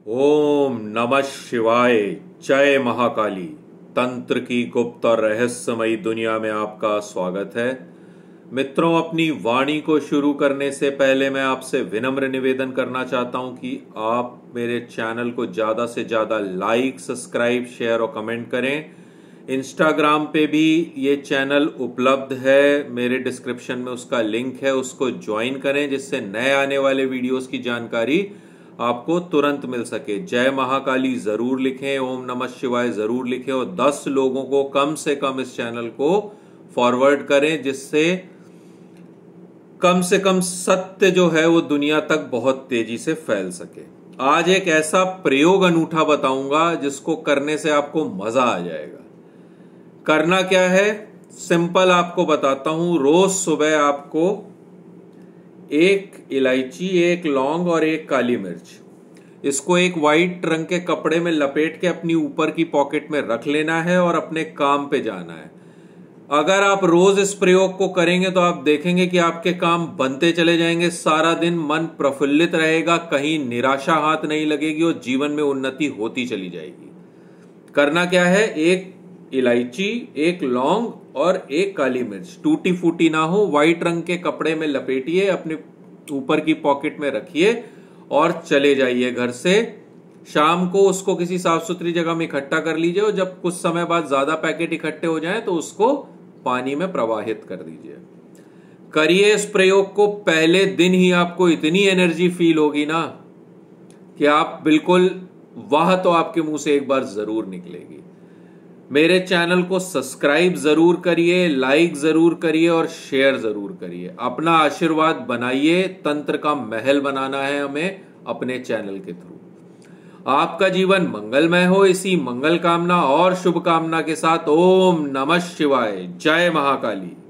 ओम नमः शिवाय। जय महाकाली। तंत्र की गुप्त और रहस्यमयी दुनिया में आपका स्वागत है। मित्रों, अपनी वाणी को शुरू करने से पहले मैं आपसे विनम्र निवेदन करना चाहता हूं कि आप मेरे चैनल को ज्यादा से ज्यादा लाइक, सब्सक्राइब, शेयर और कमेंट करें। इंस्टाग्राम पे भी ये चैनल उपलब्ध है, मेरे डिस्क्रिप्शन में उसका लिंक है, उसको ज्वाइन करें जिससे नए आने वाले वीडियोस की जानकारी आपको तुरंत मिल सके। जय महाकाली जरूर लिखें, ओम नमः शिवाय जरूर लिखें और 10 लोगों को कम से कम इस चैनल को फॉरवर्ड करें जिससे कम सत्य जो है वो दुनिया तक बहुत तेजी से फैल सके। आज एक ऐसा प्रयोग अनूठा बताऊंगा जिसको करने से आपको मजा आ जाएगा। करना क्या है, सिंपल आपको बताता हूं। रोज सुबह आपको एक इलायची, एक लौंग और एक काली मिर्च, इसको एक वाइट रंग के कपड़े में लपेट के अपनी ऊपर की पॉकेट में रख लेना है और अपने काम पे जाना है। अगर आप रोज इस प्रयोग को करेंगे तो आप देखेंगे कि आपके काम बनते चले जाएंगे, सारा दिन मन प्रफुल्लित रहेगा, कहीं निराशा हाथ नहीं लगेगी और जीवन में उन्नति होती चली जाएगी। करना क्या है, एक इलायची, एक लौंग और एक काली मिर्च, टूटी फूटी ना हो, व्हाइट रंग के कपड़े में लपेटिए, अपने ऊपर की पॉकेट में रखिए और चले जाइए घर से। शाम को उसको किसी साफ सुथरी जगह में इकट्ठा कर लीजिए और जब कुछ समय बाद ज्यादा पैकेट इकट्ठे हो जाएं तो उसको पानी में प्रवाहित कर दीजिए। करिए इस प्रयोग को, पहले दिन ही आपको इतनी एनर्जी फील होगी ना कि आप बिल्कुल, वाह तो आपके मुंह से एक बार जरूर निकलेगी। मेरे चैनल को सब्सक्राइब जरूर करिए, लाइक जरूर करिए और शेयर जरूर करिए। अपना आशीर्वाद बनाइए, तंत्र का महल बनाना है हमें अपने चैनल के थ्रू। आपका जीवन मंगलमय हो, इसी मंगल कामना और शुभ कामना के साथ ओम नमः शिवाय। जय महाकाली।